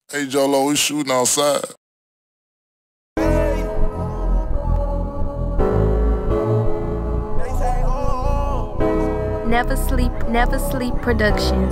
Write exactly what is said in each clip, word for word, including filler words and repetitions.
Hey Jolo, we shooting outside. Never Sleep, Never Sleep Productions.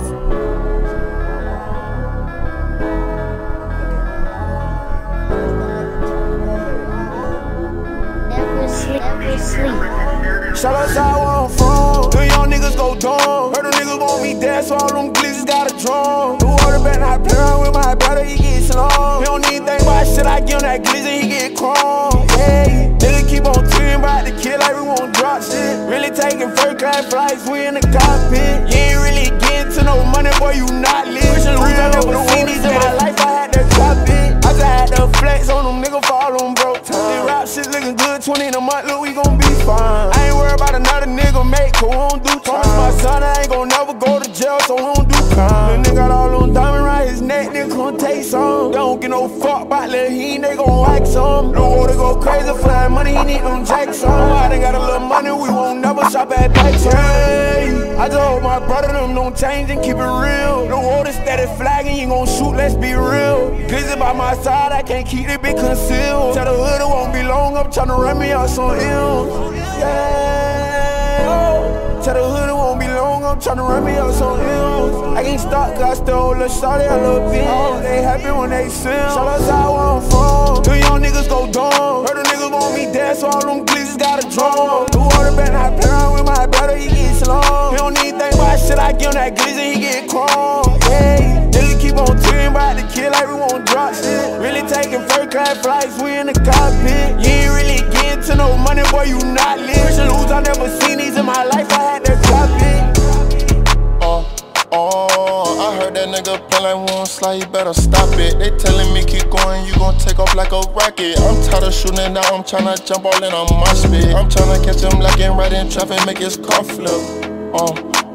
Never sleep, never sleep. Shout out to our phone. The young niggas go dumb. Heard them niggas want me dead, so all them glizzies got a drum. The water bet not playing with my brother, he get slung. He don't even think about shit, I give him that glizzy, he get crumb. Hey, nigga keep on tweeting about the kid like we won't drop shit. Really taking first class flights, we in the cockpit. You ain't really getting to no money, boy, you not lit. Real, I never seen these in my life, I had to cop it. I just had to flex on them niggas, fall on broke time. This rap shit looking good, twenty in a month, look, we gon' be fine. I ain't worried about another nigga make, cause we don't do time. Promise my son I ain't gon' never go to jail, so we don't do crime. The nigga got all them diamond right his neck, nigga gon' take some. They don't get no fuck about Lil Heen, they gon' like some. Lil Water go crazy for that money, he need them jacks on. I done got a little money, we won't never shop at Dykes. Hey, I just hope my brother them don't change and keep it real. Lil Water steady flagging, you gon' shoot, let's be real. Glizzy by my side, I can't keep it big concealed. Tell the hood it won't be long, I'm tryna run me out some ills. Yeah, oh. Tell the hood it won't be long, I'm tryna run me out some ills. I can't stop cause I still let shawty a little bit. Oh, they happy when they sing. Shout out to how I'm from. The young niggas go dumb. Heard the niggas want me dead, so all them glizzies got a drum. The water bet not playing with my brother, he get slung. He don't even think about shit, I give him that glizzy, he get crumb. Hey, niggas keep on tweeting about the kid like we won't drop shit. Really taking first class flights, we in the cockpit. You ain't really getting to no money, boy, you not lit. Christian lose, I never seen these in my life, I had to cop it. Oh, oh, I heard that nigga play like we won't slide, you better stop it. They telling me keep going, you gon' take off like a rocket. I'm tired of shooting it out, I'm tryna jump all in on my spit. I'm tryna catch him lacking right in traffic, make his car flip. Oh,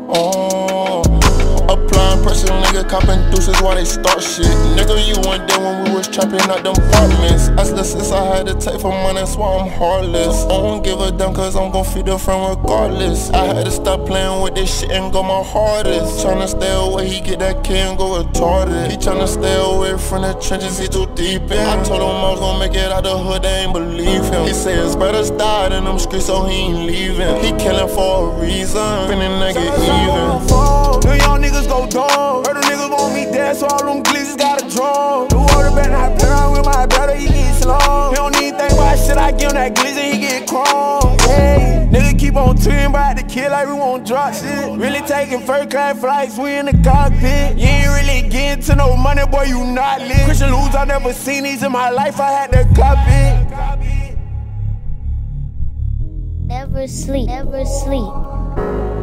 oh. Applying pressure, nigga copping deuces while they start shit. Nigga, you went there when we was trapping out them apartments. That's the sis I had to take for money, that's why I'm heartless. I don't give a damn cause I'm gon' feed the friend regardless. I had to stop playing with this shit and go my hardest. Tryna stay away, he get that kid and go retarded. He tryna stay away from the trenches, he too deep in. I told him I was gon' make it out the hood, they ain't believe him. He say his brothers died in them streets, so he ain't leaving. He killing for a reason, finna nigga even. The young niggas go dumb. Heard the niggas want me dead, so all them glizzies got a drum. The water bet not playing with my brother, he get slung. He don't even think about shit, I give him that glizzy, he get crumb. Hey, nigga keep on tweeting about the kid like we won't drop shit. Really taking first class flights, we in the cockpit. You ain't really getting to no money, boy, you not lit. Christian lose, I never seen these in my life, I had to cop it. Never sleep, never sleep.